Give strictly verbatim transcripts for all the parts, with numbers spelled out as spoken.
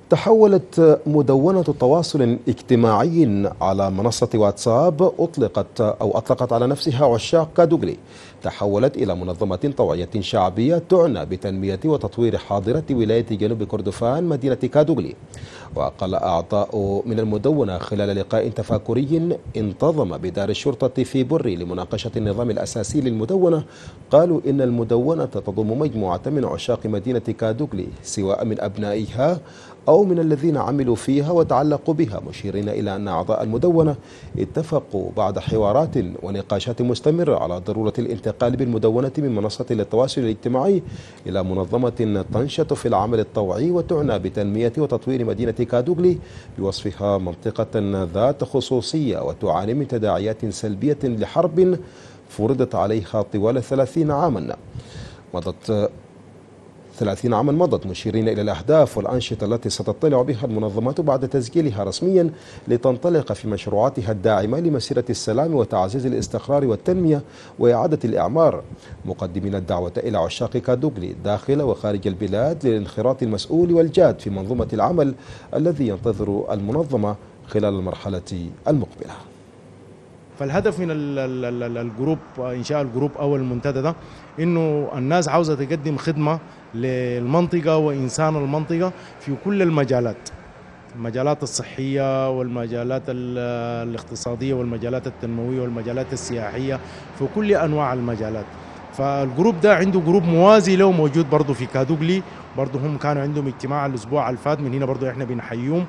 تحولت مدونة تواصل اجتماعي على منصة واتساب أطلقت أو أطلقت على نفسها عشاق كادوغلي، تحولت إلى منظمة طوعية شعبية تعنى بتنمية وتطوير حاضرة ولاية جنوب كردفان مدينة كادوغلي. وقال أعضاء من المدونة خلال لقاء تفاكري انتظم بدار الشرطة في بري لمناقشة النظام الأساسي للمدونة، قالوا إن المدونة تضم مجموعة من عشاق مدينة كادوغلي سواء من أبنائها أو من الذين عملوا فيها وتعلقوا بها، مشيرين إلى أن أعضاء المدونة اتفقوا بعد حوارات ونقاشات مستمرة على ضرورة الانتقال بالمدونة من منصة للتواصل الاجتماعي إلى منظمة تنشط في العمل الطوعي وتعنى بتنمية وتطوير مدينة كادوغلي بوصفها منطقة ذات خصوصية وتعاني من تداعيات سلبية لحرب فرضت عليها طوال ثلاثين عاما مضت ثلاثين عاما مضت، مشيرين إلى الأهداف والأنشطة التي ستطلع بها المنظمات بعد تسجيلها رسميا لتنطلق في مشروعاتها الداعمة لمسيرة السلام وتعزيز الاستقرار والتنمية وإعادة الإعمار، مقدمين الدعوة إلى عشاق كادوغلي داخل وخارج البلاد للانخراط المسؤول والجاد في منظومة العمل الذي ينتظر المنظمة خلال المرحلة المقبلة. فالهدف من الجروب، إنشاء الجروب أو المنتدى ده، إنه الناس عاوزة تقدم خدمة للمنطقة وإنسان المنطقة في كل المجالات، المجالات الصحية والمجالات الاقتصادية والمجالات التنموية والمجالات السياحية، في كل أنواع المجالات. فالجروب ده عنده جروب موازي له موجود برضه في كادوغلي، برضه هم كانوا عندهم اجتماع الأسبوع الفات، من هنا برضه إحنا بنحييهم.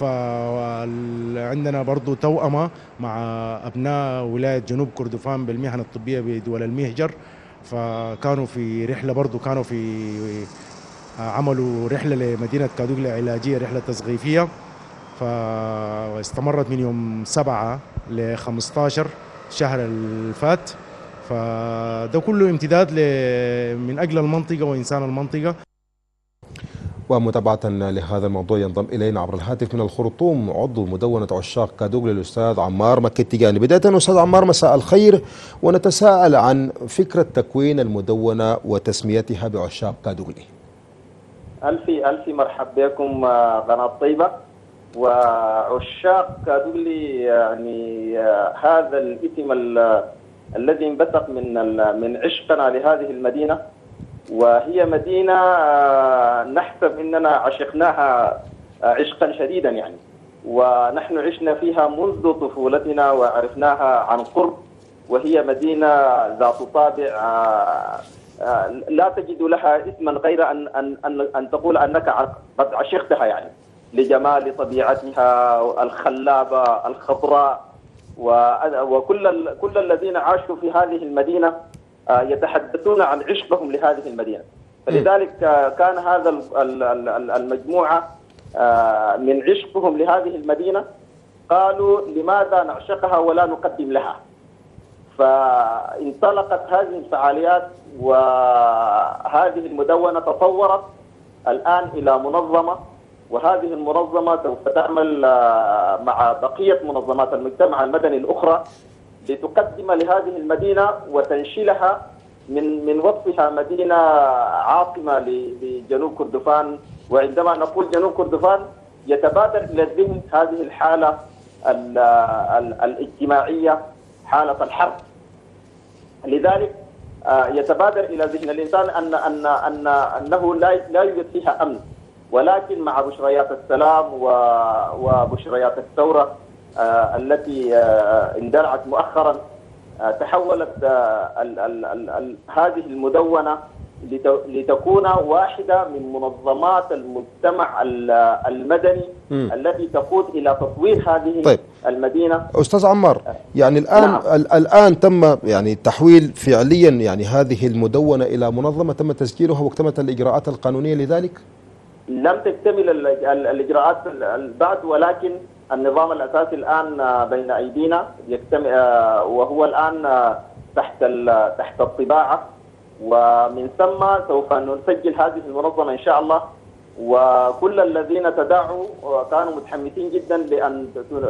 فعندنا برضو توأمة مع أبناء ولاية جنوب كردفان بالمهن الطبية بدول المهجر، فكانوا في رحلة برضو كانوا في عملوا رحلة لمدينة كادوغلي علاجية، رحلة تثقيفية، فاستمرت من يوم سبعة ل خمسة عشر شهر الفات. فده كله امتداد من أجل المنطقة وإنسان المنطقة. ومتابعة لهذا الموضوع ينضم إلينا عبر الهاتف من الخرطوم عضو مدونة عشاق كادوغلي الأستاذ عمار مكي التجاني. بداية أستاذ عمار، مساء الخير، ونتساءل عن فكرة تكوين المدونة وتسميتها بعشاق كادوغلي. ألف ألف مرحبا بكم قناة طيبة. وعشاق كادوغلي يعني هذا الاسم الذي انبثق من من عشقنا لهذه المدينة، وهي مدينة نحسب أننا عشقناها عشقا شديدا يعني، ونحن عشنا فيها منذ طفولتنا وعرفناها عن قرب، وهي مدينة ذات طابع لا تجد لها اسما غير أن أن أن, أن تقول أنك قد عشقتها يعني، لجمال طبيعتها الخلابة الخضراء، وكل كل الذين عاشوا في هذه المدينة يتحدثون عن عشقهم لهذه المدينة. فلذلك كان هذا المجموعة من عشقهم لهذه المدينة قالوا لماذا نعشقها ولا نقدم لها؟ فانطلقت هذه الفعاليات، وهذه المدونة تطورت الآن إلى منظمة، وهذه المنظمة سوف تعمل مع بقية منظمات المجتمع المدني الأخرى لتقدم لهذه المدينة وتنشلها من من وصفها مدينة عاصمة لجنوب كردفان. وعندما نقول جنوب كردفان يتبادر إلى الذهن هذه الحالة ال ال الاجتماعية، حالة الحرب. لذلك يتبادر إلى ذهن الإنسان أن أن أن أنه لا لا يوجد فيها أمن، ولكن مع بشريات السلام وبشريات الثورة التي اندلعت مؤخرا تحولت ال ال ال ال هذه المدونة لتكون واحدة من منظمات المجتمع المدني م. التي تقود إلى تطوير هذه طيب. المدينة. أستاذ عمار، يعني الآن نعم. الآن تم يعني تحويل فعليا يعني هذه المدونة إلى منظمة، تم تسجيلها واكتملت الإجراءات القانونية لذلك؟ لم تكتمل الإجراءات بعد، ولكن النظام الأساسي الآن بين أيدينا يكتمل، وهو الآن تحت تحت الطباعة، ومن ثم سوف نسجل هذه المنظمة إن شاء الله. وكل الذين تداعوا كانوا متحمسين جدا لأن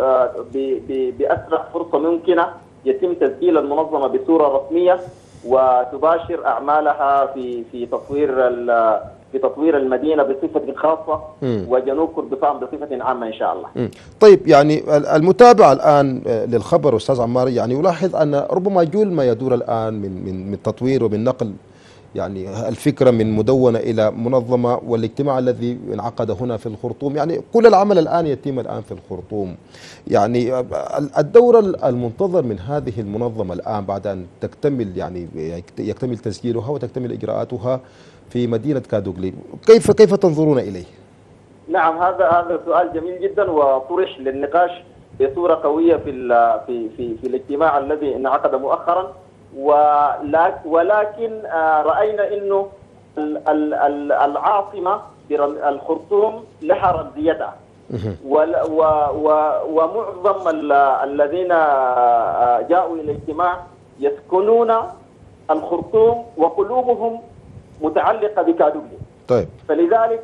بأسرع فرصة ممكنة يتم تسجيل المنظمة بصورة رسمية وتباشر أعمالها في في تطوير في تطوير المدينة بصفة خاصة م. وجنوب كردفان بصفة عامة إن شاء الله. م. طيب، يعني المتابع الآن للخبر أستاذ عمار يعني يلاحظ أن ربما جل ما يدور الآن من من من تطوير ومن نقل يعني الفكرة من مدونة إلى منظمة، والاجتماع الذي انعقد هنا في الخرطوم، يعني كل العمل الآن يتم الآن في الخرطوم. يعني الدور المنتظر من هذه المنظمة الآن بعد أن تكتمل يعني يكتمل تسجيلها وتكتمل إجراءاتها في مدينة كادوغلي، كيف كيف تنظرون إليه؟ نعم، هذا هذا سؤال جميل جدا وطرح للنقاش بصورة قوية في في في, في الاجتماع الذي انعقد مؤخرا، ولكن رأينا إنه العاصمة الخرطوم لها رمزيتها، ومعظم الذين جاءوا إلى الاجتماع يسكنون الخرطوم وقلوبهم متعلقة بكادوغلي. طيب. فلذلك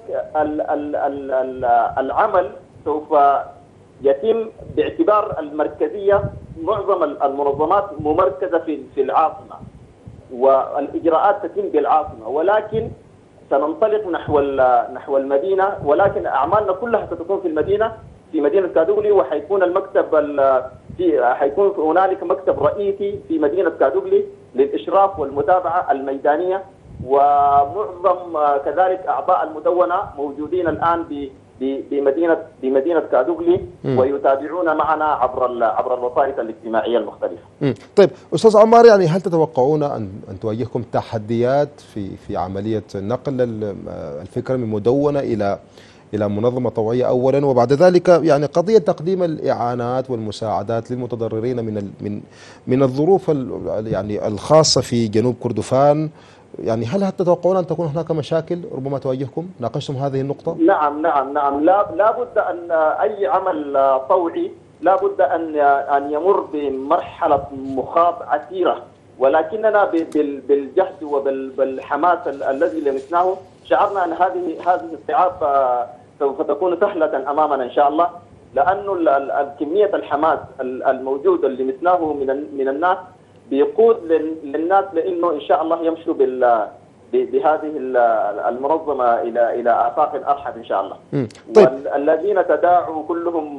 العمل سوف يتم باعتبار المركزية، معظم المنظمات ممركزة في في العاصمة والإجراءات تتم بالعاصمة، ولكن سننطلق نحو نحو المدينة، ولكن أعمالنا كلها ستكون في المدينة في مدينة كادوغلي، وحيكون المكتب في حيكون هنالك مكتب رئيسي في مدينة كادوغلي للإشراف والمتابعة الميدانية، ومعظم كذلك أعضاء المدونة موجودين الآن ب بمدينة بمدينة كادوغلي ويتابعون معنا عبر عبر الوسائط الاجتماعية المختلفة. مم. طيب أستاذ عمار، يعني هل تتوقعون أن أن تواجهكم تحديات في في عملية نقل الفكرة من مدونة إلى إلى منظمة طوعية أولا، وبعد ذلك يعني قضية تقديم الإعانات والمساعدات للمتضررين من من من الظروف يعني الخاصة في جنوب كردفان؟ يعني هل تتوقعون أن تكون هناك مشاكل ربما تواجهكم؟ ناقشتم هذه النقطة؟ نعم نعم نعم لا لابد أن أي عمل طوعي لابد أن أن يمر بمرحلة مخاض عسيرة، ولكننا بالجهد وبالحماس الذي لمسناه شعرنا أن هذه هذه الصعاب سوف تكون سهلة أمامنا إن شاء الله، لأنه كمية الحماس الموجود اللي لمسناه من من الناس بيقود للناس لانه ان شاء الله يمشوا بال بهذه المنظمه الى الى افاق ارحب ان شاء الله. طيب. والذين تداعوا كلهم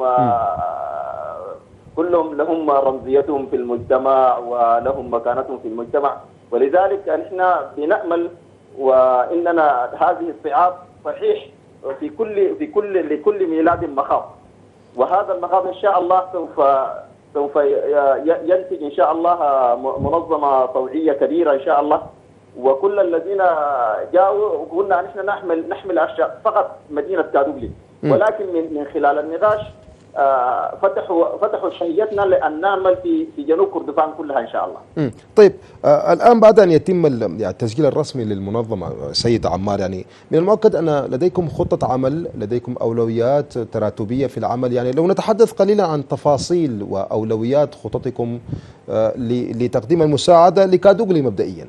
كلهم لهم رمزيتهم في المجتمع ولهم مكانتهم في المجتمع، ولذلك نحن بنأمل واننا هذه الصعاب صحيح في كل في كل لكل ميلاد مخاض، وهذا المخاض ان شاء الله سوف سوف ينتج إن شاء الله منظمة طوعية كبيرة إن شاء الله، وكل الذين جاءوا قلنا نحن نحمل نحمل أشياء فقط مدينة كادوغلي، ولكن من من خلال النقاش فتحوا فتحوا شهيتنا لأن نعمل في في جنوب كردفان كلها إن شاء الله. طيب، آه الآن بعد أن يتم يعني التسجيل الرسمي للمنظمة سيد عمار، يعني من المؤكد أن لديكم خطة عمل، لديكم أولويات تراتبية في العمل، يعني لو نتحدث قليلا عن تفاصيل وأولويات خططكم آه لتقديم المساعدة لكادوغلي مبدئيا.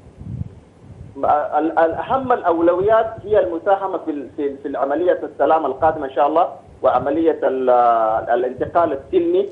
أهم الأولويات هي المساهمة في في في العملية السلام القادمة إن شاء الله، وعملية الانتقال السلمي،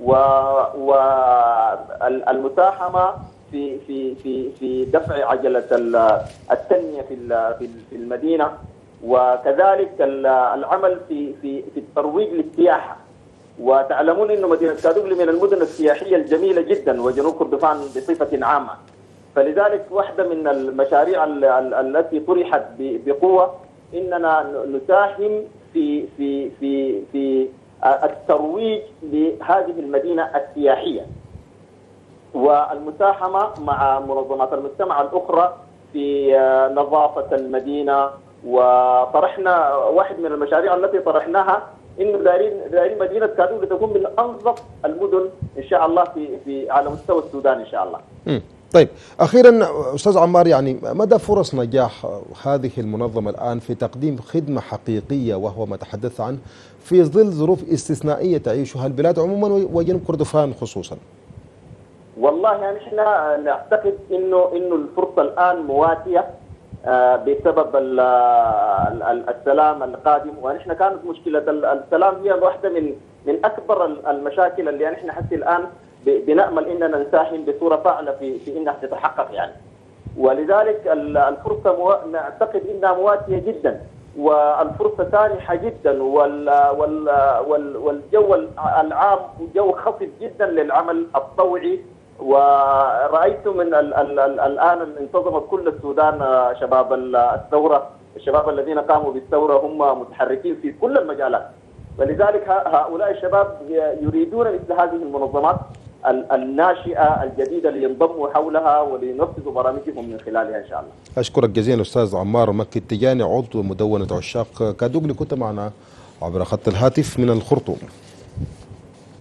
والمساهمة في في في في دفع عجلة التنمية في في المدينة، وكذلك العمل في في في الترويج للسياحة. وتعلمون أن مدينة كادوغلي من المدن السياحية الجميلة جدا، وجنوب كردفان بصفة عامة، فلذلك واحدة من المشاريع التي طرحت بقوة إننا نساهم في في في في الترويج لهذه المدينة السياحية، والمساهمة مع منظمات المجتمع الأخرى في نظافة المدينة. وطرحنا واحد من المشاريع التي طرحناها إنه دايرين دايرين مدينة كادوغلي تكون من أنظف المدن إن شاء الله في في على مستوى السودان إن شاء الله. م. طيب، أخيرا أستاذ عمار، يعني مدى فرص نجاح هذه المنظمة الآن في تقديم خدمة حقيقية وهو ما تحدث عنه في ظل ظروف استثنائية تعيشها البلاد عموما وجنوب كردفان خصوصا؟ والله يعني احنا نعتقد انه انه الفرصة الآن مواتية بسبب السلام القادم، ونحن كانت مشكلة السلام هي واحدة من من أكبر المشاكل اللي نحن حتى الآن بنأمل اننا نساهم بصوره فاعله في في انها تتحقق يعني. ولذلك الفرصة مو... نعتقد أنها مواتية جدا، والفرصة سانحة جدا، وال... وال... وال... والجو العام جو خصب جدا للعمل الطوعي. ورأيت من ال... ال... ال... الآن انتظمت كل السودان شباب الثورة، الشباب الذين قاموا بالثورة هم متحركين في كل المجالات، ولذلك هؤلاء الشباب يريدون مثل هذه المنظمات الناشئة الجديدة لينضموا حولها ولينفذوا برامجهم من خلالها إن شاء الله. أشكرك جزيلا أستاذ عمار مكي التجاني، عضو مدونة عشاق كادوغلي، كنت معنا عبر خط الهاتف من الخرطوم.